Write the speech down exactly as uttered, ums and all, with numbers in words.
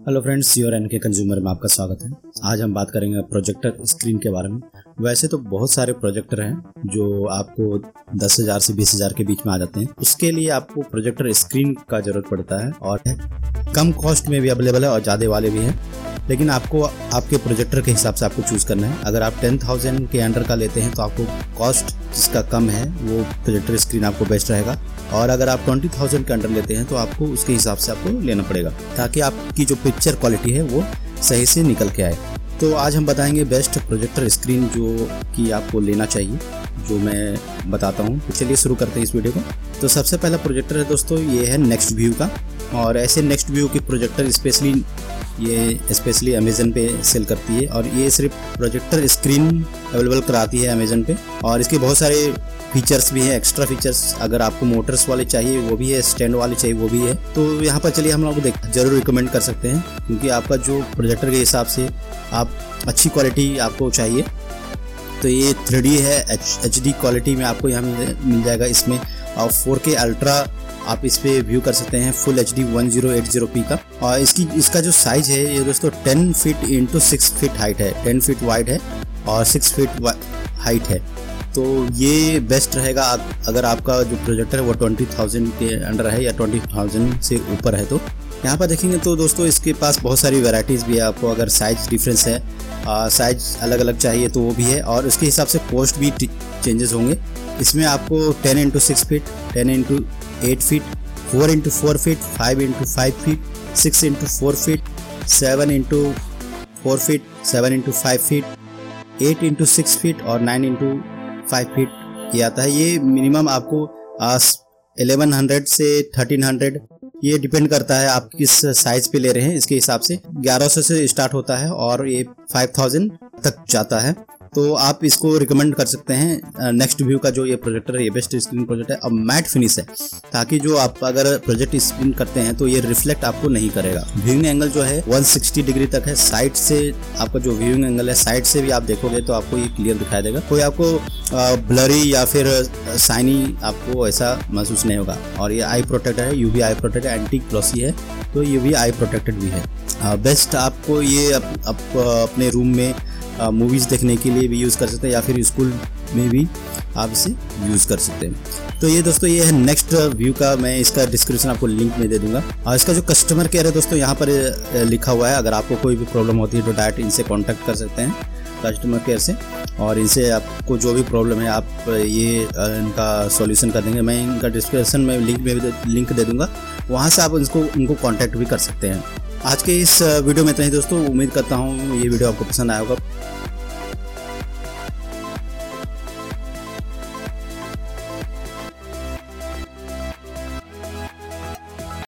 Hello friends, your N K consumer में आपका स्वागत है। आज हम बात करेंगे प्रोजेक्टर स्क्रीन के बारे में। वैसे तो बहुत सारे प्रोजेक्टर हैं जो आपको दस हज़ार से बीस हज़ार के बीच में आ जाते हैं। उसके लिए आपको प्रोजेक्टर स्क्रीन का ज़रूरत पड़ता है और कम कॉस्ट में भी अवेलेबल है और ज़्यादा वाले भी हैं, लेकिन आपको आपके प्रोजेक्टर के हिसाब से आपको चूज़ करना है। अगर आप टेन थाउजेंड के अंडर का लेते हैं तो आपको कॉस्ट जिसका कम है वो प्रोजेक्टर स्क्रीन आपको बेस्ट रहेगा, और अगर आप ट्वेंटी थाउजेंड के अंडर लेते हैं तो आपको उसके हिसाब से आपको लेना पड़ेगा ताकि आपकी जो पिक्चर क्वालिटी है वो सही से निकल के आए। तो आज हम बताएंगे बेस्ट प्रोजेक्टर स्क्रीन जो कि आपको लेना चाहिए, जो मैं बताता हूँ। तो चलिए शुरू करते हैं इस वीडियो को। तो सबसे पहला प्रोजेक्टर है दोस्तों, ये है नेक्स्ट व्यू का। और ऐसे नेक्स्ट व्यू के प्रोजेक्टर स्पेशली ये स्पेशली अमेजन पे सेल करती है, और ये सिर्फ प्रोजेक्टर स्क्रीन अवेलेबल कराती है अमेजन पे। और इसके बहुत सारे फीचर्स भी हैं, एक्स्ट्रा फीचर्स। अगर आपको मोटर्स वाले चाहिए वो भी है, स्टैंड वाले चाहिए वो भी है। तो यहाँ पर चलिए हम लोग देख जरूर रिकमेंड कर सकते हैं, क्योंकि आपका जो प्रोजेक्टर के हिसाब से आप अच्छी क्वालिटी आपको चाहिए। तो ये थ्री डी है, एच डी क्वालिटी में आपको यहाँ मिल जाएगा इसमें, और फोर के अल्ट्रा आप इस पे व्यू कर सकते हैं, full H D one zero eight zero P का। और इसकी इसका जो साइज है ये दोस्तों ten feet into six feet height है, टेन फीट वाइड है और सिक्स फीट हाइट है। तो ये बेस्ट रहेगा अगर आपका जो प्रोजेक्टर है वो ट्वेंटी थाउजेंड के अंडर है या ट्वेंटी थाउजेंड से ऊपर है। तो यहाँ पर देखेंगे तो दोस्तों इसके पास बहुत सारी वैरायटीज़ भी है। आपको अगर साइज डिफरेंस है, साइज अलग अलग चाहिए तो वो भी है, और उसके हिसाब से कॉस्ट भी चेंजेस होंगे। इसमें आपको ten into six feet, ten into eight feet, four into four feet, five into five feet, six into four feet, seven into four feet, seven into five feet, eight into six feet और nine into five feet ये आता है। ये minimum आपको eleven hundred से thirteen hundred ये depend करता है आप किस साइज पे ले रहे हैं। इसके हिसाब से ग्यारह सौ से स्टार्ट होता है और ये फाइव थाउजेंड तक जाता है। तो आप इसको रिकमेंड कर सकते हैं। नेक्स्ट व्यू का जो ये प्रोजेक्टर है ये बेस्ट स्क्रीन प्रोजेक्टर है, और मैट फिनिश है, ताकि जो आप अगर प्रोजेक्ट स्क्रीन करते हैं तो ये रिफ्लेक्ट आपको नहीं करेगा। व्यूइंग एंगल जो है वन सिक्सटी डिग्री तक है। साइड से आपका जो व्यूइंग एंगल है साइड से भी आप देखोगे तो आपको ये क्लियर दिखाई देगा। कोई आपको ब्लरी या फिर शाइनी आपको ऐसा महसूस नहीं होगा। और ये आई प्रोटेक्टर है, UV eye protector, anti glossy है, तो ये भी आई प्रोटेक्टेड भी है। बेस्ट आपको ये अप, अप, अपने रूम में मूवीज़ uh, देखने के लिए भी यूज़ कर सकते हैं, या फिर स्कूल में भी आप इसे यूज़ कर सकते हैं। तो ये दोस्तों ये है नेक्स्ट व्यू का, मैं इसका डिस्क्रिप्शन आपको लिंक में दे दूंगा। और इसका जो कस्टमर केयर है दोस्तों यहाँ पर लिखा हुआ है। अगर आपको कोई भी प्रॉब्लम होती है तो डायरेक्ट इनसे कांटेक्ट कर सकते हैं, कस्टमर केयर से, और इनसे आपको जो भी प्रॉब्लम है आप ये इनका सॉल्यूशन कर देंगे। मैं इनका डिस्क्रिप्शन में लिंक में भी लिंक दे दूँगा, वहाँ से आप इनको उनको कॉन्टैक्ट भी कर सकते हैं। आज के इस वीडियो में इतना ही दोस्तों। उम्मीद करता हूँ ये वीडियो आपको पसंद आया होगा।